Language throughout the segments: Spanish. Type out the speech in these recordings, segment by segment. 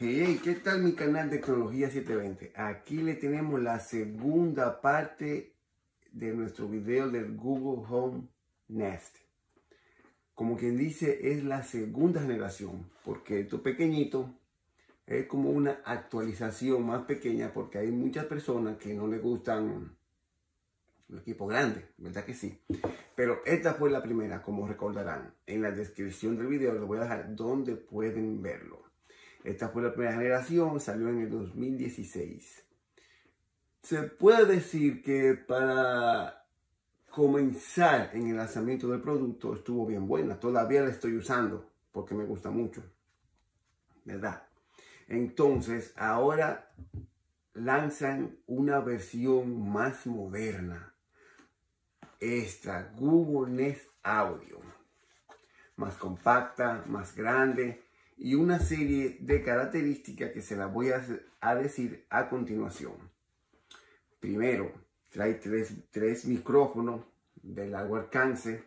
Hey, ¿qué tal mi canal de Tecnología 720? Aquí le tenemos la segunda parte de nuestro video del Google Home Nest. Como quien dice, es la segunda generación, porque esto pequeñito es como una actualización más pequeña, porque hay muchas personas que no les gustan los equipos grandes, ¿verdad que sí? Pero esta fue la primera, como recordarán. En la descripción del video les voy a dejar donde pueden verlo. Esta fue la primera generación, salió en el 2016. Se puede decir que para comenzar en el lanzamiento del producto estuvo bien buena. Todavía la estoy usando porque me gusta mucho, ¿verdad? Entonces, ahora lanzan una versión más moderna. Esta Google Nest Audio. Más compacta, más grande. Y una serie de características que se las voy a decir a continuación. Primero, trae tres micrófonos de largo alcance.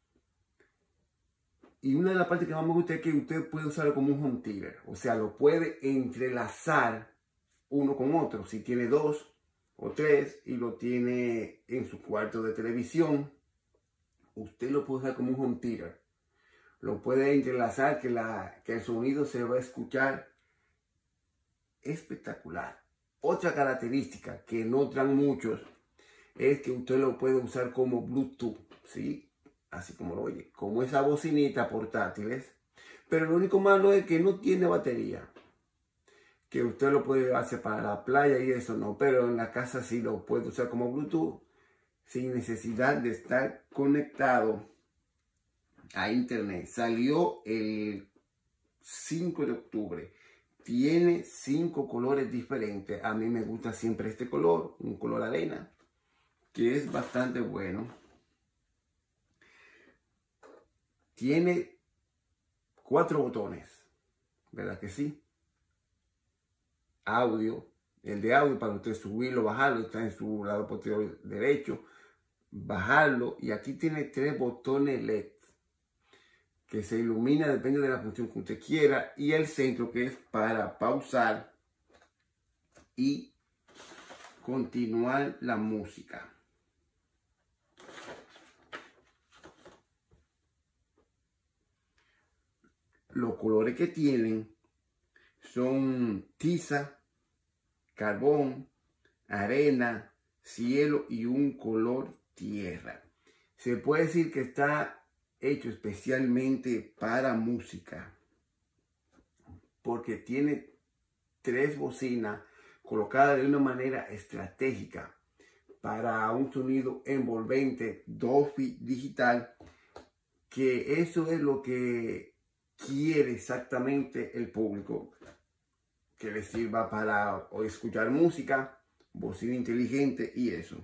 Y una de las partes que más me gusta es que usted puede usarlo como un home theater. O sea, lo puede entrelazar uno con otro. Si tiene dos o tres y lo tiene en su cuarto de televisión, usted lo puede usar como un home theater. Lo puede entrelazar que el sonido se va a escuchar espectacular. Otra característica que notan muchos es que usted lo puede usar como Bluetooth, ¿sí? Así como lo oye, como esa bocinita portátiles. Pero lo único malo es que no tiene batería. Que usted lo puede hacer para la playa y eso no, pero en la casa sí lo puede usar como Bluetooth sin necesidad de estar conectado a internet. Salió el 5 de octubre. Tiene 5 colores diferentes. A mí me gusta siempre este color, un color arena, que es bastante bueno. Tiene 4 botones, ¿verdad que sí? Audio, el de audio para usted subirlo, bajarlo, está en su lado posterior derecho, bajarlo, y aquí tiene 3 botones LED que se ilumina, depende de la función que usted quiera, y el centro que es para pausar y continuar la música. Los colores que tienen son tiza, carbón, arena, cielo y un color tierra. Se puede decir que está hecho especialmente para música, porque tiene 3 bocinas colocadas de una manera estratégica para un sonido envolvente Dolby Digital, que eso es lo que quiere exactamente el público, que le sirva para escuchar música, bocina inteligente y eso.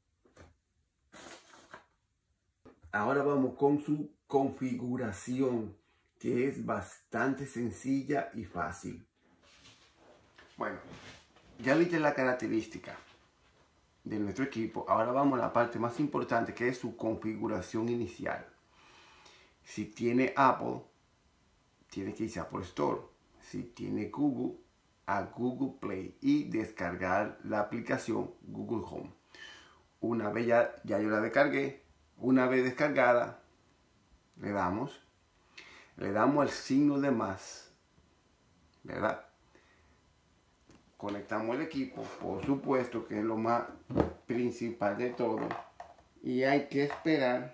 Ahora vamos con su configuración, que es bastante sencilla y fácil. Bueno, ya viste la característica de nuestro equipo. Ahora vamos a la parte más importante, que es su configuración inicial. Si tiene Apple, tiene que irse a Apple Store. Si tiene Google, a Google Play y descargar la aplicación Google Home. Una vez ya yo la descargué. Una vez descargada, le damos el signo de más, ¿verdad? Conectamos el equipo, por supuesto, que es lo más principal de todo, y hay que esperar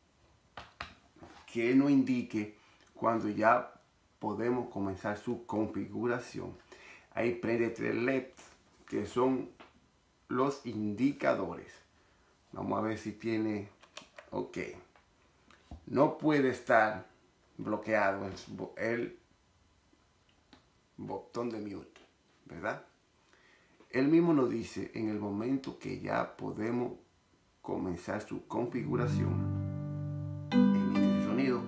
que nos indique cuando ya podemos comenzar su configuración. Ahí prende 3 LEDs que son los indicadores. Vamos a ver si tiene. Ok, no puede estar bloqueado el botón de mute, ¿verdad? Él mismo nos dice en el momento que ya podemos comenzar su configuración. Emite el sonido.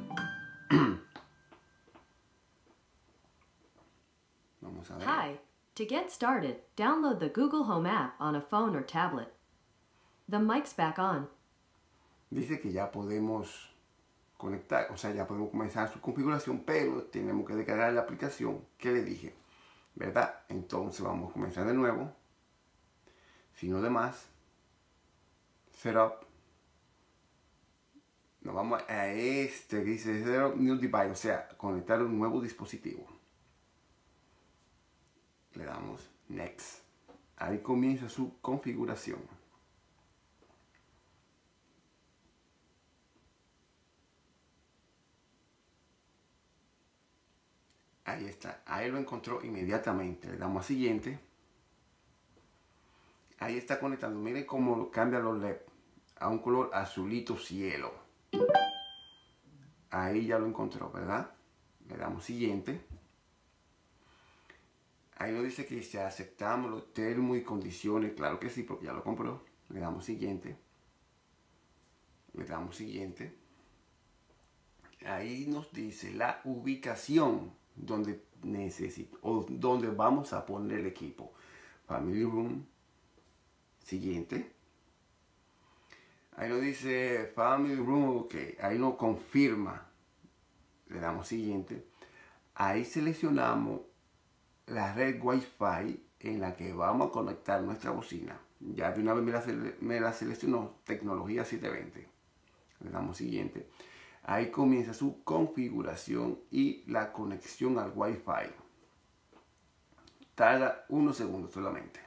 Vamos a ver. Hi. To get started, download the Google Home app on a phone or tablet. The mic's back on. Dice que ya podemos conectar, o sea, ya podemos comenzar su configuración, pero tenemos que descargar la aplicación que le dije. ¿verdad? Entonces vamos a comenzar de nuevo. Signo de más. Setup. Nos vamos a este que dice Setup New Device, o sea, conectar un nuevo dispositivo. Le damos Next. Ahí comienza su configuración. Ahí está, ahí lo encontró inmediatamente. Le damos a siguiente. Ahí está conectando. Miren cómo cambia los LED a un color azulito cielo. Ahí ya lo encontró, ¿verdad? Le damos siguiente. Ahí nos dice que si aceptamos los términos y condiciones. Claro que sí, porque ya lo compró. Le damos siguiente. Le damos siguiente. Ahí nos dice la ubicación donde donde vamos a poner el equipo. Family Room. Siguiente. Ahí nos dice Family Room, ok. Ahí nos confirma. Le damos siguiente. Ahí seleccionamos la red Wi-Fi en la que vamos a conectar nuestra bocina. Ya de una vez me la seleccionó, tecnología 720. Le damos siguiente. Ahí comienza su configuración y la conexión al Wi-Fi. Tarda unos segundos solamente.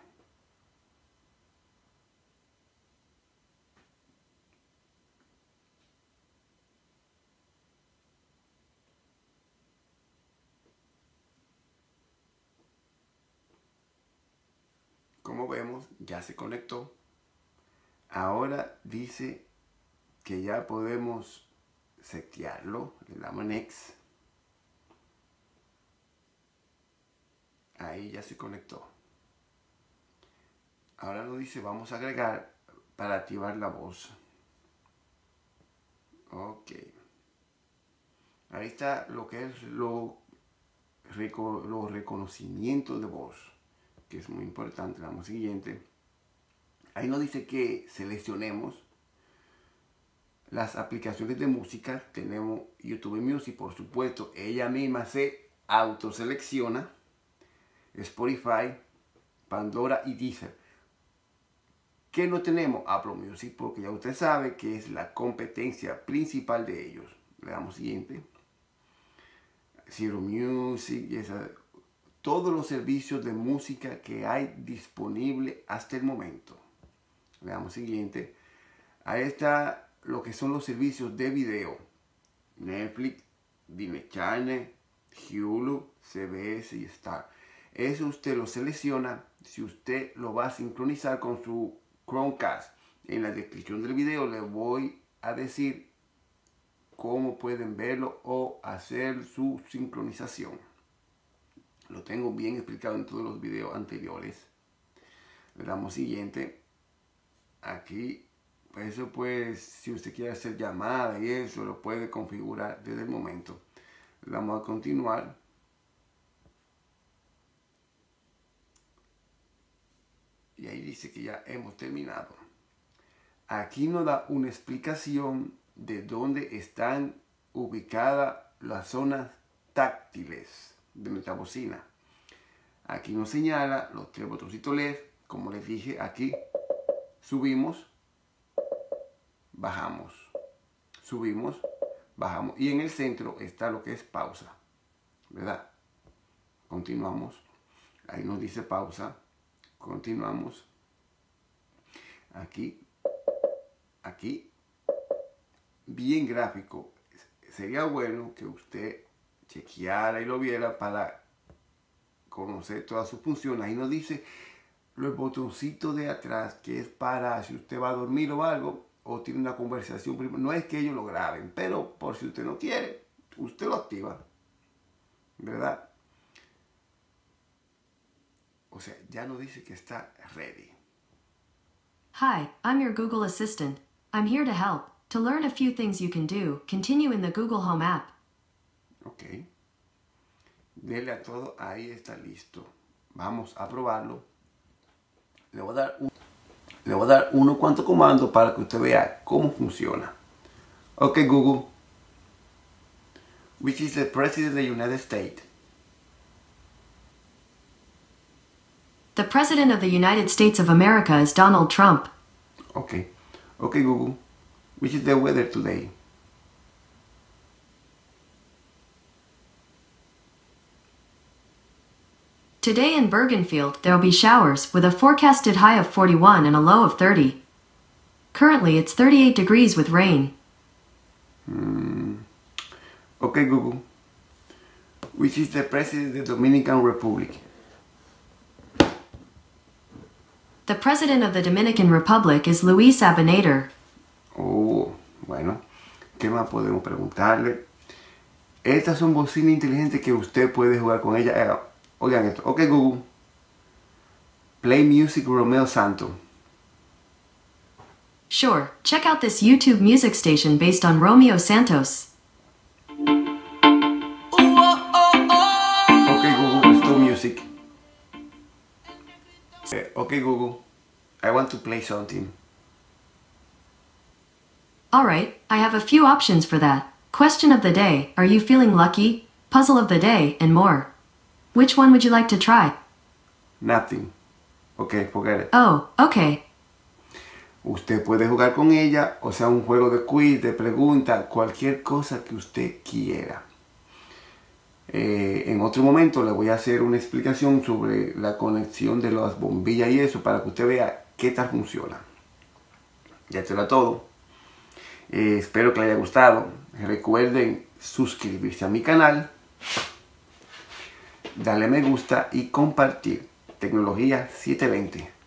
Como vemos, ya se conectó. Ahora dice que ya podemos setearlo. Le damos Next. Ahí ya se conectó. Ahora nos dice vamos a agregar para activar la voz. Ok. Ahí está lo que es los reconocimientos de voz, que es muy importante. Le damos siguiente. Ahí nos dice que seleccionemos las aplicaciones de música. Tenemos YouTube Music, por supuesto. Ella misma se autoselecciona. Spotify, Pandora y Deezer. ¿Qué no tenemos? Apple Music, porque ya usted sabe que es la competencia principal de ellos. Le damos siguiente. Zero Music, todos los servicios de música que hay disponible hasta el momento. Le damos siguiente. Ahí está lo que son los servicios de video. Netflix, Disney Channel, Hulu, CBS y Star. Eso usted lo selecciona si usted lo va a sincronizar con su Chromecast. En la descripción del video les voy a decir cómo pueden verlo o hacer su sincronización. Lo tengo bien explicado en todos los videos anteriores. Le damos siguiente. Aquí, eso pues, si usted quiere hacer llamada y eso, lo puede configurar desde el momento. Le damos a continuar. Y ahí dice que ya hemos terminado. Aquí nos da una explicación de dónde están ubicadas las zonas táctiles de nuestra bocina. Aquí nos señala los tres botoncitos LED. Como les dije, aquí subimos, bajamos, subimos, bajamos. Y en el centro está lo que es pausa, ¿verdad? Continuamos. Ahí nos dice pausa. Continuamos. Aquí. Aquí. Bien gráfico. Sería bueno que usted chequeara y lo viera para conocer todas sus funciones. Ahí nos dice los botoncitos de atrás, que es para si usted va a dormir o algo, o tiene una conversación. No es que ellos lo graben, pero por si usted no quiere, usted lo activa, ¿verdad? O sea, ya nos dice que está ready. Hi, I'm your Google Assistant. I'm here to help. To learn a few things you can do, continue in the Google Home app. Ok. Dele a todo, ahí está listo. Vamos a probarlo. Le voy a dar unos cuantos comandos para que usted vea cómo funciona. Ok, Google. Which is the President of the United States? The President of the United States of America is Donald Trump. Okay. Okay, Google. Which is the weather today? Today in Bergenfield, there will be showers with a forecasted high of 41 and a low of 30. Currently, it's 38 degrees with rain. Okay, Google. Which is the president of the Dominican Republic? The President of the Dominican Republic is Luis Abinader. Oh, bueno. ¿Qué más podemos preguntarle? Estas son bocinas inteligentes que usted puede jugar con ellas. Oigan esto. Ok, Google. Play music Romeo Santos. Sure, check out this YouTube music station based on Romeo Santos. Ok, Google, stop music. Ok, Google. I want to play something. Alright, I have a few options for that. Question of the day, are you feeling lucky? Puzzle of the day, and more. Which one would you like to try? Nothing. Ok, forget it. Oh, okay. Usted puede jugar con ella, o sea, un juego de quiz, de preguntas, cualquier cosa que usted quiera. En otro momento le voy a hacer una explicación sobre la conexión de las bombillas y eso para que usted vea qué tal funciona. Ya será todo. Espero que le haya gustado. Recuerden suscribirse a mi canal, darle me gusta y compartir. Tecnología 720.